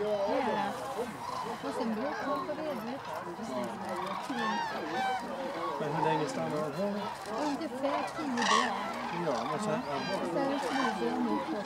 Ja. Och sen blodkål på vedret. Men hur länge stannar den här? Ungefär 10 dagar. Ja, men sen... Sen flyger jag nu på